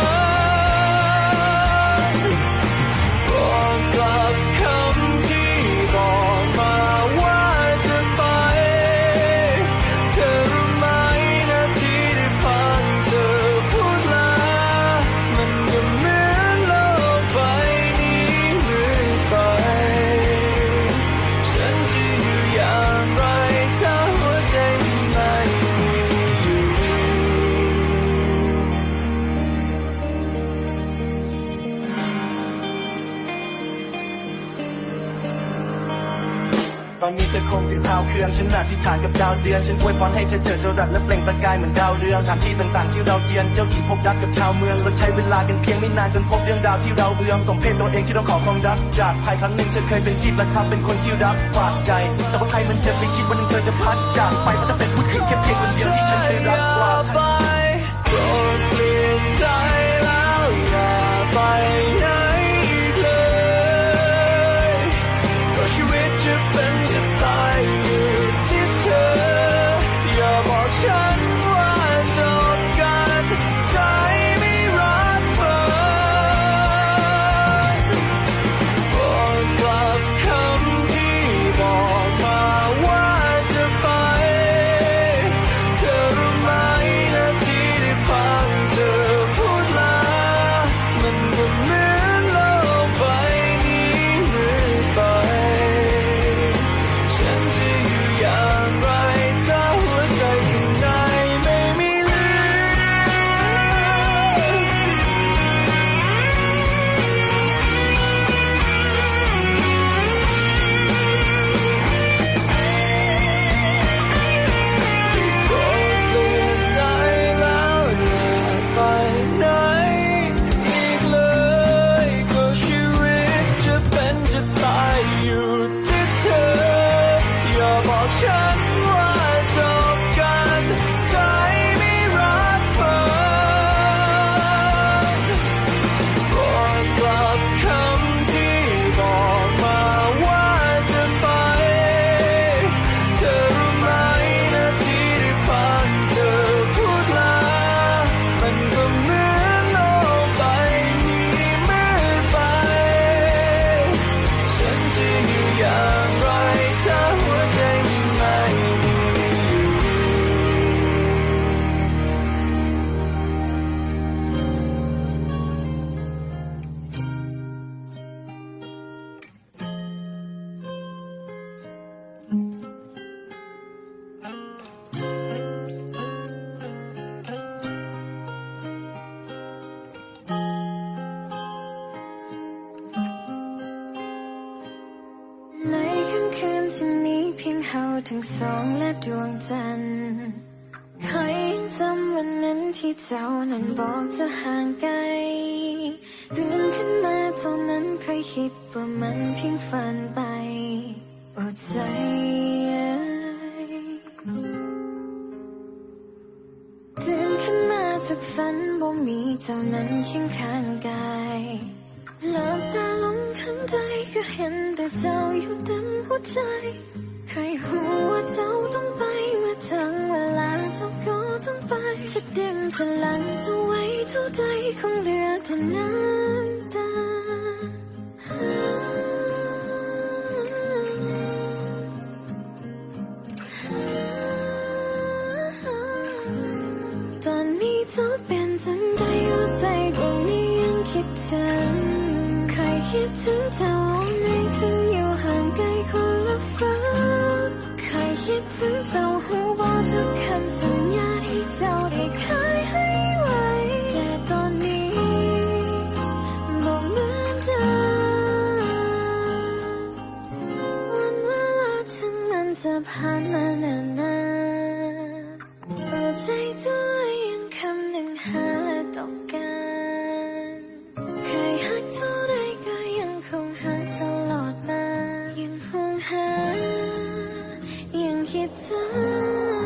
บอกกลับคำที่บอกมาว่าจะไปเธอรู้ไหมนาทีที่ฟังเธอพูดลามันก็เหมือนโลกใบนี้เรื่อยไปตอนนี้เธอคงเป็นพาวเครื่องฉันอธิษฐานกับดาวเดือนฉันอวยพรให้เธอเจอเจอรักและเปล่งประกายเหมือนดาวเรืองสถานที่ต่างๆที่เราเยือนเจ้าที่พบรักกับชาวเมืองเราใช้เวลากันเพียงไม่นานจนพบเรื่องราวที่เราเบื่อสมเพชตัวเองที่เราขอความรักจากใครครั้งหนึ่งเธอเคยเป็นที่ประทับเป็นคนที่รักฝากใจแต่ว่าใครมันจะไปคิดวันหนึ่งเธอจะพัดจากไปมันจะเป็นผู้หญิงแค่เพียงคนเดียวที่ฉันเคยรักกว่าใครโปรดเปลี่ยนใจแล้วอย่าไปไหนชีวิตจะเป็นจะตายอยู่ที่เธออย่าบอกฉันว่าจบกันใจไม่รักเธอบอกกลับคำที่บอกมาว่าจะไปเธอรู้ไหมนาทีที่ฟังเธอพูดลามันก็เหมือนโลกใบนี้เรื่อยไปทั้งสองและดวงจันทร์ใครยังจำวันนั้นที่เจ้านั้นบอกจะห่างไกลตื่นขึ้นมาเท่านั้นเคยคิดว่ามันเพียงฝันไปอดใจตื่นขึ้นมาจากฝันบ่มีเจ้านั้นเคียงข้างกายหลับตาลงข้างใดก็เห็นแต่เจ้าอยู่เต็มหัวใจเคยหูว่าเจ้าต้องไปเมื่อถึงเวลาเจ้าก็ต้องไปจะดิ่มจะหลังจะไว้เท่าใดคงเหลือแต่น้ำตาตอนนี้เจ้าเป็นจังใดหัวใจดวงนี้ยังคิดถึงเคยคิดถึงเจ้าในถึงอยู่ห่างไกลคนละฟ้าเคยคิดถึงเจ้าหูบอกทุกคำสัญญาที่เจ้าได้เคยให้ไว้แต่ตอนนี้บ่เหมือนเดิมวันเวลาถึงมันจะผ่านมานานนานแต่ใจตัวยังคำหนึ่งหาและต้องการเคยหักเท่าใดก็ยังคงหักตลอดมายังคงหายังคิดถึง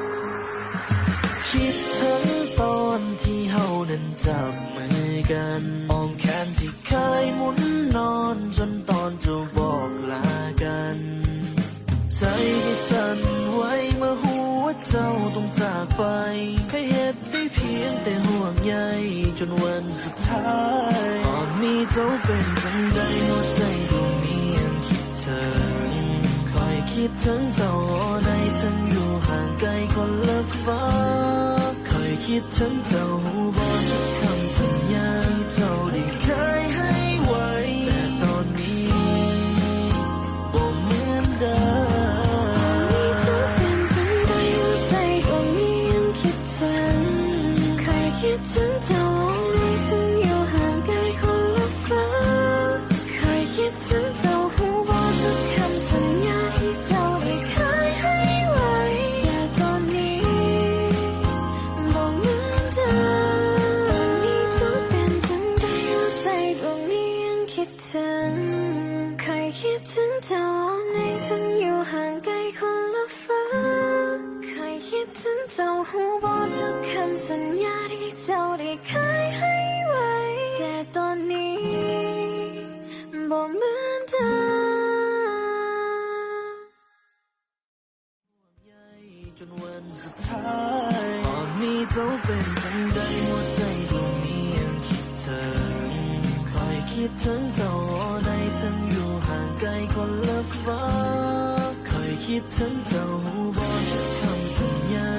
คิดถึงตอนที่เฮานั้นจับมือกันอ้อมแขนที่เคยหมุนนอนจนตอนจะบอกลากันใจที่สั่นไหวเมื่อหัวเจ้าต้องจากไปเคยเห็นได้เพียงแต่ห่วงใยจนวันสุดท้ายตอนนี้เจ้าเป็นจังใดหัวใจดวงนี้ยังคิดถึงคอยคิดถึงเจ้าในทั้งอยู่ห่างไกลคนละฟ้าคอยคิดถึงเจ้าบอกทุกคำสัญญาที่เจ้าได้เคยให้ไว้แต่ตอนนี้บ่เหมือนเดิมคิดถึงเจ้าในถึงอยู่ห่างไกลคนละฟ้าเคยคิดถึงเจ้าหูบอกทุกคำสัญญาที่เจ้าได้เคยให้ไว้แต่ตอนนี้บ่เหมือนเดิมตอนนี้เจ้าเป็นจังใดหัวใจดวงนี้ยังคิดถึงเคยคิดถึงเจ้าในถึงอยู่ห่างไกลคนละฟ้าเคยคิดถึงเจ้าหูบอกทุกคำสัญญาที่เจ้าได้เคยให้ไว้แต่ตอนนี้บ่เหมือนเดิมจนวันสุดท้ายตอนนี้เจ้าเป็นจังใดหัวใจดวงนี้ยังคิดถึงคอยคิดถึงเจ้าในทั้งอยู่ห่างไกลคนละฟ้าคอยคิดถึงเจ้าบอกทุกคำสัญญา